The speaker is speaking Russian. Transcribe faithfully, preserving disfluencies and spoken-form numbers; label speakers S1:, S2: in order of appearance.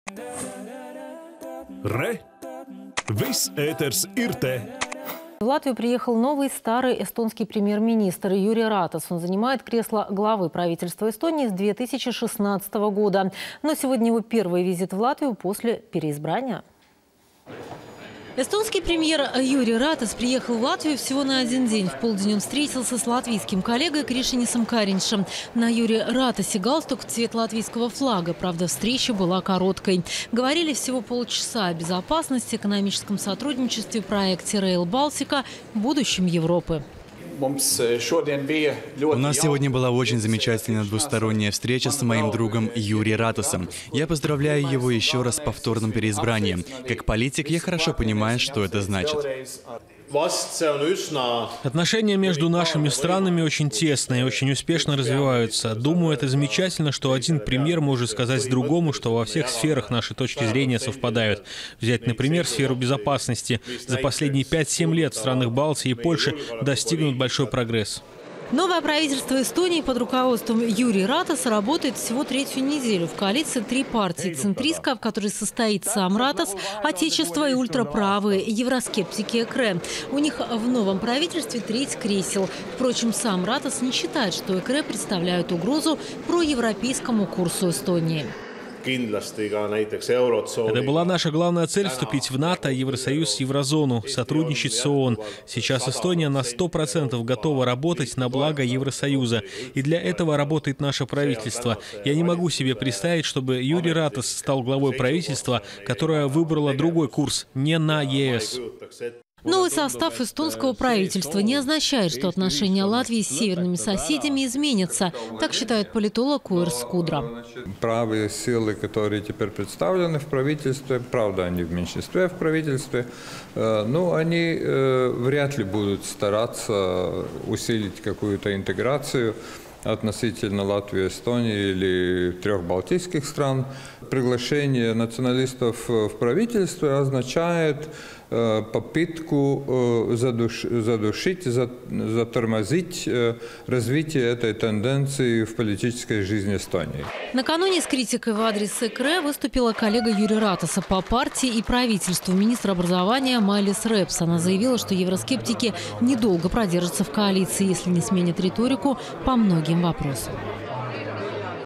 S1: Re! Viss ēters ir te!
S2: В Латвию приехал новый старый эстонский премьер-министр Юри Ратас. Он занимает кресло главы правительства Эстонии с две тысячи шестнадцатого года. Но сегодня его первый визит в Латвию после переизбрания. Эстонский премьер Юри Ратас приехал в Латвию всего на один день. В полдень он встретился с латвийским коллегой Кришинисом Кариньшем. На Юри Ратасе галстук в цвет латвийского флага. Правда, встреча была короткой. Говорили всего полчаса о безопасности, экономическом сотрудничестве, проекте Rail Baltica, будущем Европы.
S3: У нас сегодня была очень замечательная двусторонняя встреча с моим другом Юри Ратасом. Я поздравляю его еще раз с повторным переизбранием. Как политик, я хорошо понимаю, что это значит.
S4: Отношения между нашими странами очень тесные и очень успешно развиваются. Думаю, это замечательно, что один премьер может сказать другому, что во всех сферах наши точки зрения совпадают. Взять, например, сферу безопасности. За последние пять-семь лет в странах Балтии и Польши достигнут большой прогресс.
S2: Новое правительство Эстонии под руководством Юри Ратаса работает всего третью неделю. В коалиции три партии: центристская, в которой состоит сам Ратас, отечество и ультраправые, евроскептики ЭКРЕ. У них в новом правительстве треть кресел. Впрочем, сам Ратас не считает, что ЭКРЕ представляют угрозу проевропейскому курсу Эстонии.
S4: Это была наша главная цель — вступить в НАТО, Евросоюз, Еврозону, сотрудничать с ООН. Сейчас Эстония на сто процентов готова работать на благо Евросоюза. И для этого работает наше правительство. Я не могу себе представить, чтобы Юри Ратас стал главой правительства, которое выбрало другой курс, не на ЕС.
S2: Новый состав эстонского правительства не означает, что отношения Латвии с северными соседями изменятся. Так считает политолог Уэрс Кудра.
S5: Правые силы, которые теперь представлены в правительстве, правда, они в меньшинстве в правительстве, но они вряд ли будут стараться усилить какую-то интеграцию относительно Латвии, Эстонии или трех балтийских стран. Приглашение националистов в правительство означает попытку задуш, задушить, затормозить развитие этой тенденции в политической жизни Эстонии.
S2: Накануне с критикой в адрес ЭКРЕ выступила коллега Юри Ратаса по партии и правительству, министр образования Майлис Репс. Она заявила, что евроскептики недолго продержатся в коалиции, если не сменят риторику по многим вопросам.